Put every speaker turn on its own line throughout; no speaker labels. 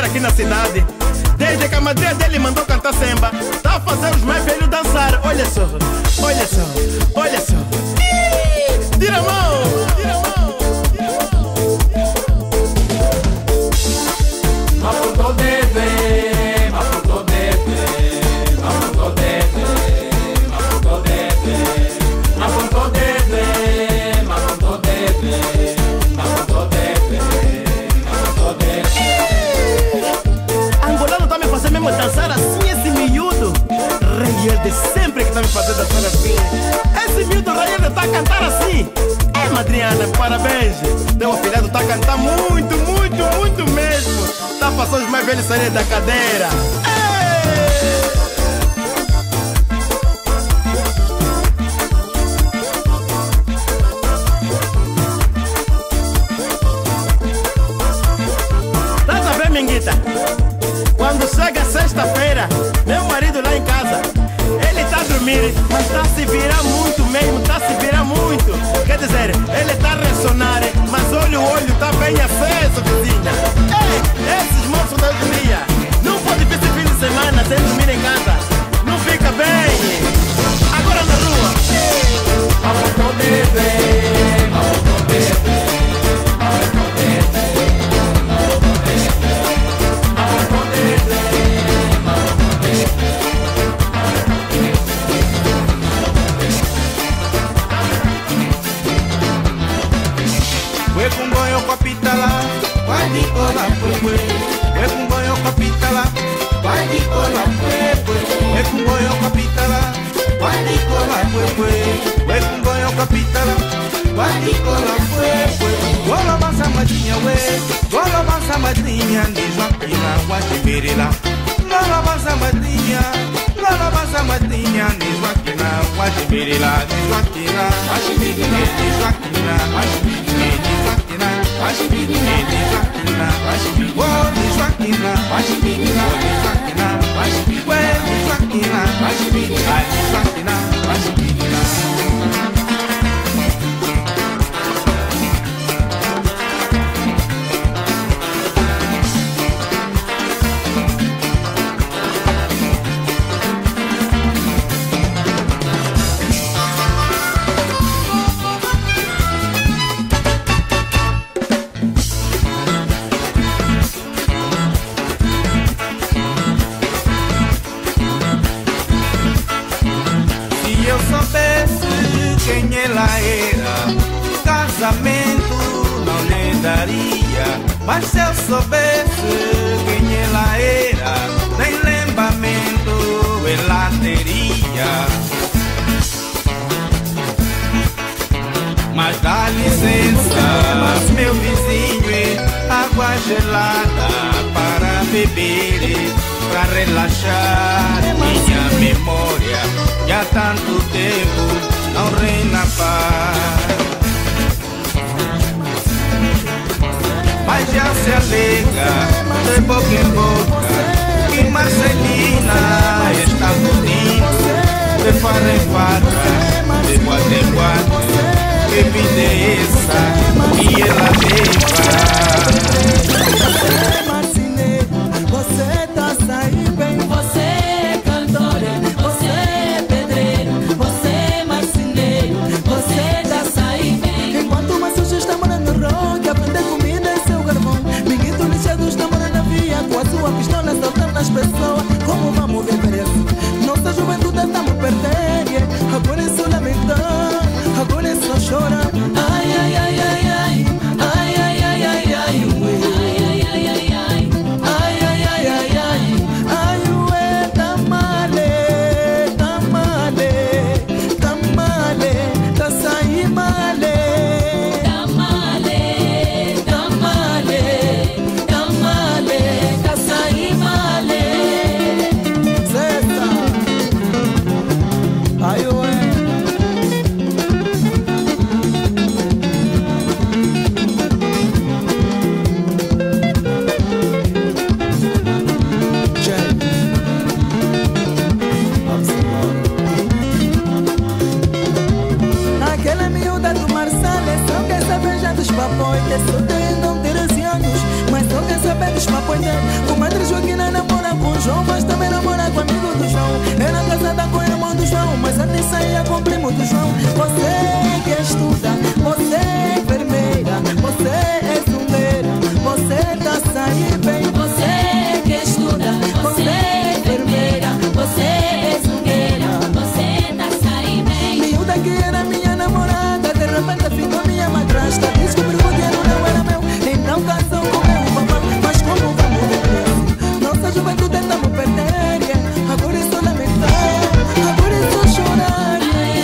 aqui na cidade. Desde que a madrinha dele mandou cantar samba, tá a fazer os mais velhos dançar. Olha só, olha só, olha só. Tira a mão, tira a mão, tira a mão.
Maputo deve, Maputo deve, Maputo deve, Maputo deve, Maputo deve, Maputo deve, Maputo deve, Maputo deve.
Angolano tá me fazendo mesmo dançar assim, esse miúdo. Rayelde sempre que tá me fazendo dançar assim. Esse miúdo Rayelde tá a cantar assim. É, madrinha, parabéns. Teu afilhado tá a cantar muito, muito, muito mesmo. Tá passando os mais velhos saírem da cadeira. Tá a ver, Minguita? Quando chega sexta-feira, meu marido lá em casa, ele tá a dormir, mas tá a se virar muito mesmo, tá a se virar muito. Quer dizer, ele tá a ressonar, mas olha o olho tá bem aceso, vizinha. Ei, esses monstros da alegria, não pode ver esse fim de semana sem dormir em casa. Não fica bem. Agora na rua.
Maputo deve, Maputo deve, Maputo deve, Maputo deve, Maputo deve,
Fue con goyo capitala, guadicola fue. Fue con goyo capitala, guadicola fue. Fue con goyo capitala, guadicola fue. Fue con goyo capitala, guadicola fue. Gola massa madrinha we, gola massa madrinha de Joaquina, guadimirila. Gola massa madrinha de Joaquina, guadimirila, de Joaquina, guadimirila, de Joaquina, guadimirila, de Joaquina, guadimirila, de Joaquina, guadimirila, de Joaquina, guadimirila, de Joaquina, guadimirila, de Joaquina, guadimirila, de Joaquina, guadimirila. Quem ela era, casamento não lhe daria. Mas se eu soubesse quem ela era, nem lembramento ela teria. Mas dá licença, meu vizinho, água gelada para beber, para relaxar minha memória. Já tanto tempo não reina paz, mas já se alega de boca em boca que Marcelina está bonita, de farra em farra, de boate em boate. Que vida é essa que ela leva?
Você tá saindo bem, você é cantora, você é pedreiro, você é marceneiro, você tá saindo bem. Enquanto uma suja está morando no rock, aprender comida é seu carvão. Minguito lixado está morando na via, com a sua pistola saltando nas pessoas. Como vamos viver assim? Nossa juventude estamos perdendo, agora é só lamentar, agora é só chorar. Ai, ai, ai, ai, ai, ai, ai, ai, ai, ai, ué. Papões, só tem não ter 11 anos, mas só quer saber dos papões dele. mas também namora com amigo do João. Era casada com o irmão do João, mas antes saía com o primo do João. Você que estuda, você é enfermeira, você é zungueira, você tá saindo bem.
Você que estuda, você é enfermeira, você é zungueira, você tá saindo bem.
Miúda que era minha namorada, de repente ficou minha madrasta. Descobriu que o dinheiro não era meu, então casou com meu papá. Mas como vamos viver? Nossa juventude tentamos perder, yeah. Agora é só lamentar, agora é só chorar.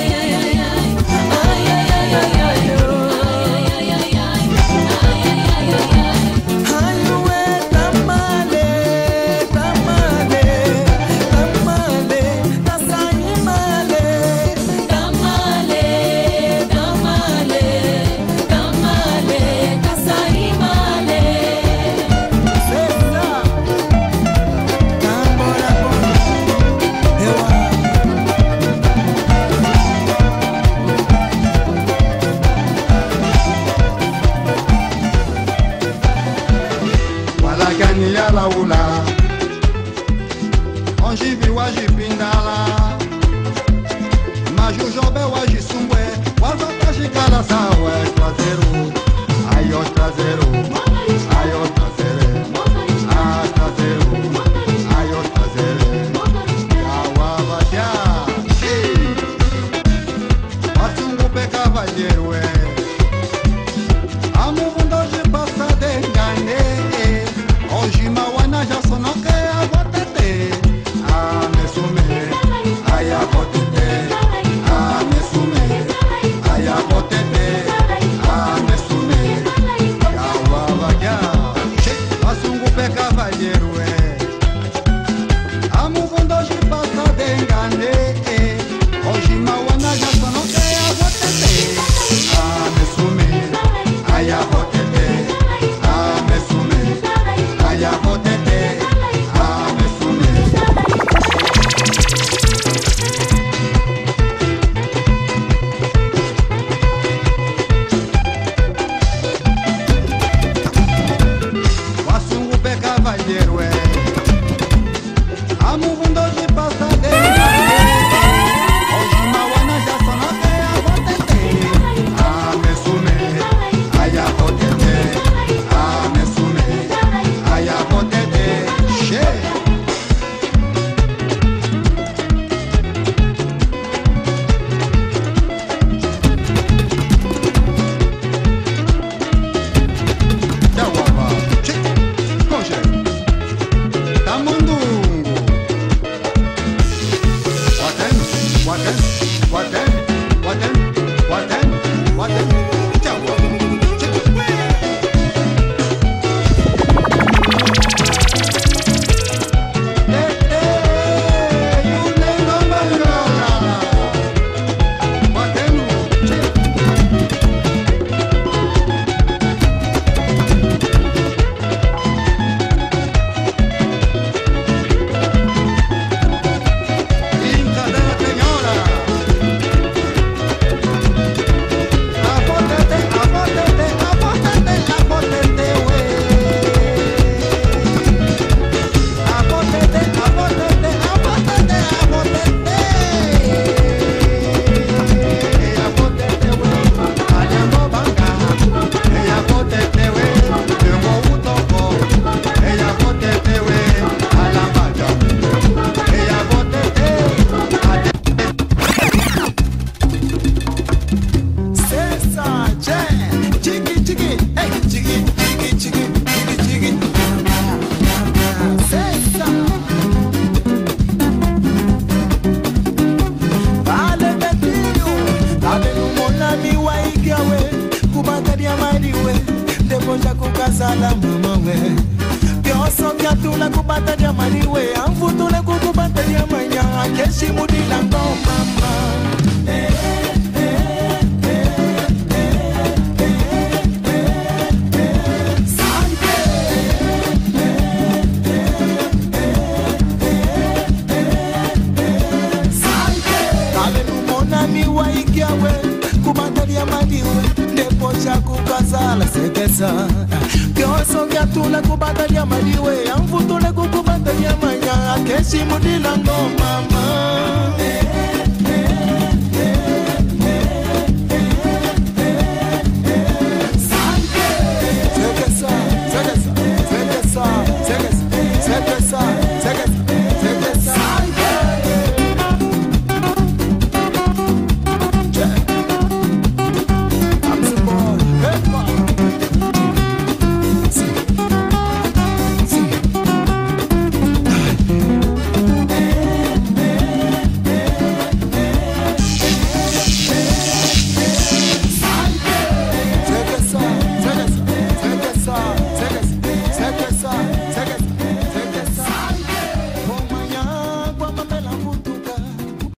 sala mama we Pioso vya tula kubata dia mani we Amfutule kukubata dia manya Keshi mudila ngo mama Kubata dia mani we Depo moja kukazala sekesa Kyoso kya tula kubata ya maliwe Amfutule kukubata ya manya Keshi mudila ngo mama